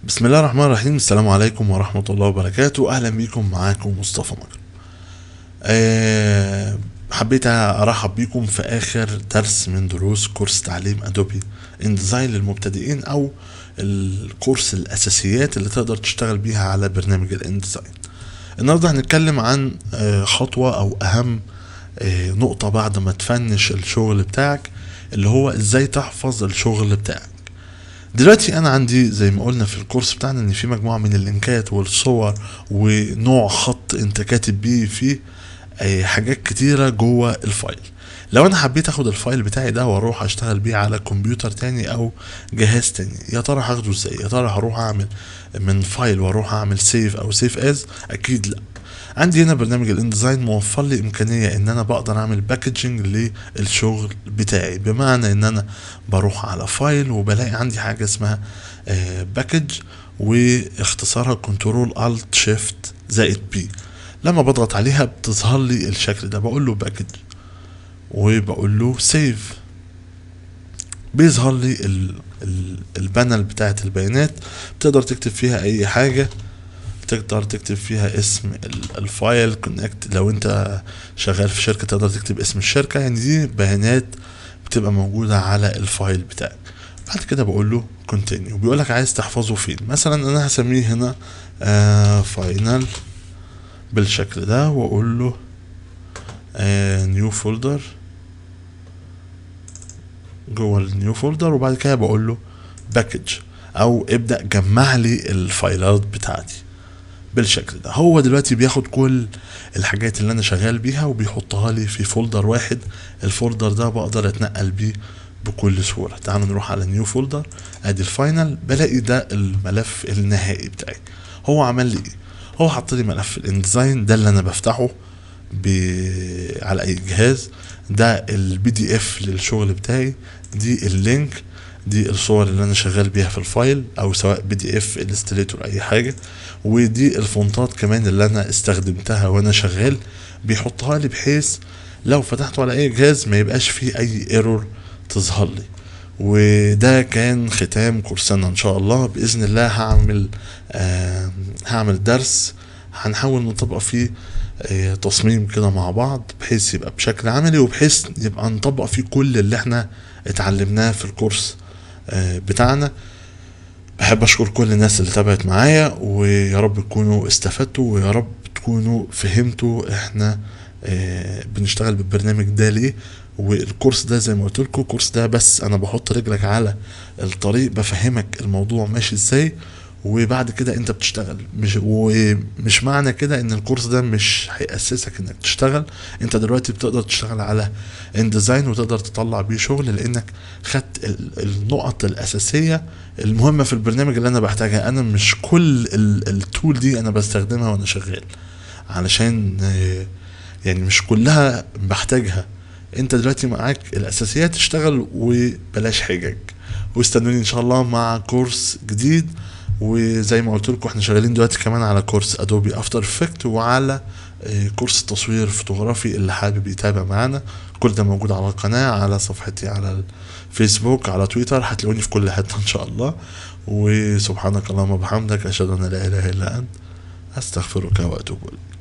بسم الله الرحمن الرحيم. السلام عليكم ورحمة الله وبركاته. أهلا بكم، معاكم مصطفى مكرم. حبيت أرحب بكم في آخر درس من دروس كورس تعليم أدوبي إنديزاين للمبتدئين، أو الكورس الأساسيات اللي تقدر تشتغل بيها على برنامج الإنديزاين. النهاردة هنتكلم عن خطوة أو أهم نقطة بعد ما تفنش الشغل بتاعك، اللي هو إزاي تحفظ الشغل بتاعك. دلوقتي انا عندي زي ما قلنا في الكورس بتاعنا ان في مجموعة من اللينكات والصور ونوع خط انت كاتب بيه فيه حاجات كتيرة جوه الفايل. لو انا حبيت اخد الفايل بتاعي ده واروح اشتغل بيه على كمبيوتر تاني او جهاز تاني، يا ترى هاخده ازاي؟ يا ترى هروح اعمل من فايل واروح اعمل سيف او سيف از؟ اكيد لا. عندي هنا برنامج الانديزاين موفر لي امكانيه ان انا بقدر اعمل باكجنج للشغل بتاعي، بمعنى ان انا بروح على فايل وبلاقي عندي حاجه اسمها باكج، واختصارها كنترول الت شيفت زائد بي. لما بضغط عليها بتظهر لي الشكل ده، بقول له باكج وبقول له سيف، بيظهر لي البانل بتاعت البيانات. بتقدر تكتب فيها اي حاجه، تقدر تكتب فيها اسم الفايل كونكت. لو انت شغال في شركة تقدر تكتب اسم الشركة، يعني دي بيانات بتبقى موجودة على الفايل بتاعك. بعد كده بقول له كونتينيو، بيقول لك عايز تحفظه فين. مثلا انا هسميه هنا فاينل بالشكل ده، واقول له نيو فولدر. جوه النيو فولدر، وبعد كده بقول له باكج، او ابدأ جمع لي الفايلات بتاعتي بالشكل ده. هو دلوقتي بياخد كل الحاجات اللي انا شغال بيها وبيحطها لي في فولدر واحد. الفولدر ده بقدر اتنقل بيه بكل سهولة. تعالوا نروح على نيو فولدر، ادي الفاينل، بلاقي ده الملف النهائي بتاعي. هو عمل لي ايه؟ هو حط لي ملف الانديزاين ده اللي انا بفتحه على اي جهاز. ده البي دي اف للشغل بتاعي، دي اللينك، دي الصور اللي انا شغال بيها في الفايل، او سواء بي دي اف الستريتور اي حاجه، ودي الفونتات كمان اللي انا استخدمتها وانا شغال. بيحطها لي بحيث لو فتحته على اي جهاز ما يبقاش فيه اي ايرور تظهر لي. وده كان ختام كورسنا. ان شاء الله باذن الله هعمل درس هنحاول نطبق فيه تصميم كده مع بعض، بحيث يبقى بشكل عملي، وبحيث يبقى نطبق فيه كل اللي احنا اتعلمناه في الكورس بتاعنا. بحب اشكر كل الناس اللي تابعت معايا، ويا رب تكونوا استفدتوا، ويا رب تكونوا فهمتوا احنا بنشتغل بالبرنامج ده ليه. والكورس ده زي ما قلت لكم، الكورس ده بس انا بحط رجلك على الطريق، بفهمك الموضوع ماشي ازاي، وبعد كده انت بتشتغل. ومش معنى كده ان الكورس ده مش هيأسسك انك تشتغل. انت دلوقتي بتقدر تشتغل على انديزاين وتقدر تطلع بيه شغل، لانك خدت النقط الاساسية المهمة في البرنامج اللي انا بحتاجها. انا مش كل التول دي انا بستخدمها وانا شغال، علشان يعني مش كلها بحتاجها. انت دلوقتي معاك الاساسيات، تشتغل وبلاش حجج. واستنوني ان شاء الله مع كورس جديد. وزي ما قلت لكم احنا شغالين دلوقتي كمان على كورس ادوبي افتر افكت، وعلى كورس تصوير فوتوغرافي. اللي حابب يتابع معانا، كل ده موجود على القناة، على صفحتي على الفيسبوك، على تويتر، هتلاقوني في كل حتة ان شاء الله. وسبحانك اللهم وبحمدك، اشهد ان لا اله الا انت، استغفرك واتوب اليك.